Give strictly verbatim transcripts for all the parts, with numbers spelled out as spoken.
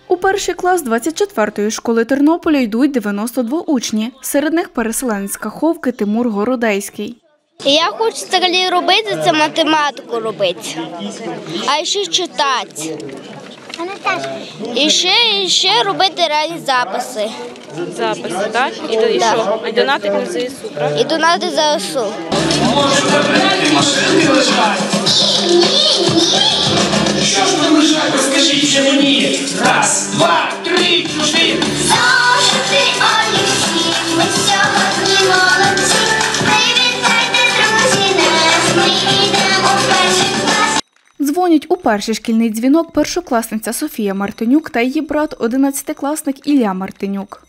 У перший клас двадцять четвертої школи Тернополя йдуть дев'яносто два учні. Серед них переселенець з Каховки Тимур Городейський. Я хочу взагалі робити, це математику робити, а ще читати. І ще, і ще робити реальні записи. Записи, так? І, і Так. що? І донатити на ЗСУ, правда? І донати ЗСУ. Що ж ви лежите, скажіть же мені? Раз, два, три, чотири. Зошити олівці, ми сьогодні молодці. Привітайте, друзі, нас, ми йдемо в перший клас. Дзвонять у перший шкільний дзвінок першокласниця Софія Мартинюк та її брат одинадцятикласник Ілля Мартинюк.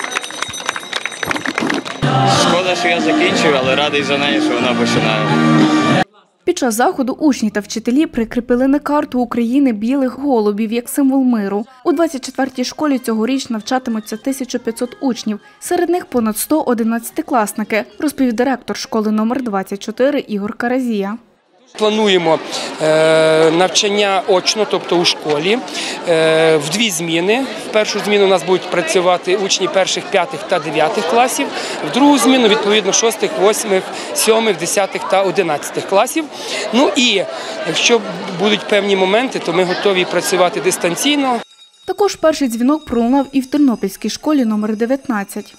Шкода, що я закінчив, але радий за неї, що вона починає. Під час заходу учні та вчителі прикріпили на карту України білих голубів як символ миру. У двадцять четвертій школі цьогоріч навчатимуться тисяча п'ятсот учнів. Серед них понад сто одинадцятикласники, розповів директор школи номер двадцять чотири Ігор Каразія. Плануємо е, навчання очно, тобто у школі, е, в дві зміни. В першу зміну у нас будуть працювати учні перших, п'ятих та дев'ятих класів, в другу зміну, відповідно, шостих, восьмих, сьомих, десятих та одинадцятих класів. Ну і якщо будуть певні моменти, то ми готові працювати дистанційно. Також перший дзвінок пролунав і в Тернопільській школі номер дев'ятнадцять.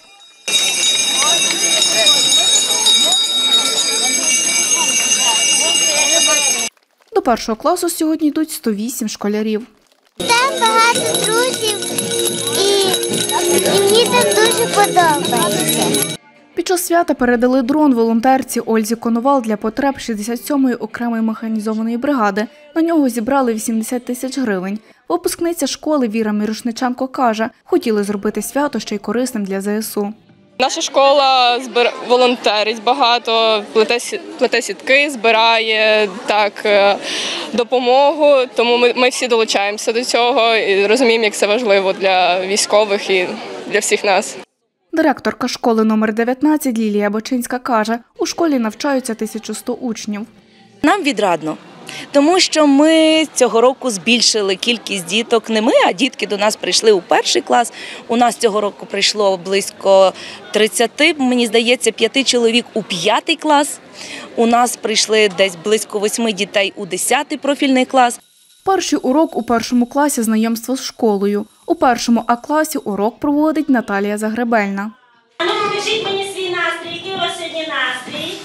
До першого класу сьогодні йдуть сто вісім школярів. Там багато друзів і, і мені там дуже подобається. Під час свята передали дрон волонтерці Ользі Коновал для потреб шістдесят сьомої окремої механізованої бригади. На нього зібрали вісімдесят тисяч гривень. Випускниця школи Віра Мірошниченко каже, хотіли зробити свято ще й корисним для ЗСУ. Наша школа збир... волонтерить багато, плете, сі- плете сітки, збирає так, е, допомогу, тому ми, ми всі долучаємося до цього і розуміємо, як це важливо для військових і для всіх нас. Директорка школи номер дев'ятнадцять Лілія Бочинська каже, у школі навчаються тисяча сто учнів. Нам відрадно, тому що ми цього року збільшили кількість діток. Не ми, а дітки до нас прийшли у перший клас. У нас цього року прийшло близько тридцяти, мені здається, п'яти чоловік у п'ятий клас. У нас прийшли десь близько восьми дітей у десятий профільний клас. Перший урок у першому класі – знайомство з школою. У першому А-класі урок проводить Наталія Загребельна. А ну покажіть мені свій настрій. Який у вас сьогодні настрій?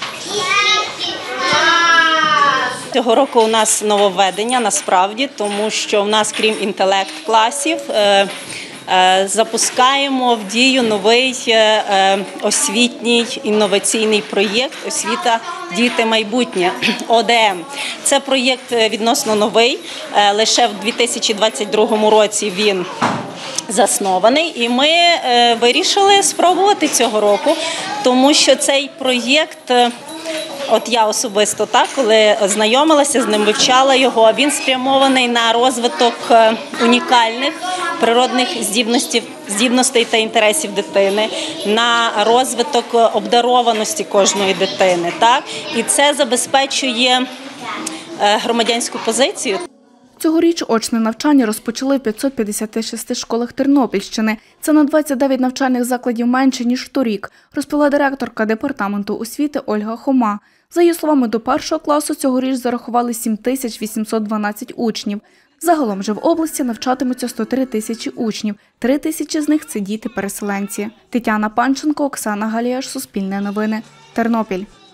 Цього року у нас нововведення насправді, тому що в нас, крім інтелект-класів, запускаємо в дію новий освітній інноваційний проєкт «Освіта. Діти. Майбутнє» О Д М. Це проєкт відносно новий, лише в дві тисячі двадцять другому році він заснований, і ми вирішили спробувати цього року, тому що цей проєкт, от я особисто так, коли знайомилася з ним, вивчала його, він спрямований на розвиток унікальних природних здібностей, здібностей та інтересів дитини, на розвиток обдарованості кожної дитини. Так? І це забезпечує громадянську позицію. Цьогоріч очне навчання розпочали в п'ятсот п'ятдесят шести школах Тернопільщини. Це на двадцять дев'ять навчальних закладів менше, ніж торік, розповіла директорка департаменту освіти Ольга Хома. За її словами, до першого класу цьогоріч зарахували сім тисяч вісімсот дванадцять учнів. Загалом же в області навчатимуться сто три тисячі учнів, три тисячі з них – це діти-переселенці. Тетяна Панченко, Оксана Галіяш, Суспільне новини, Тернопіль.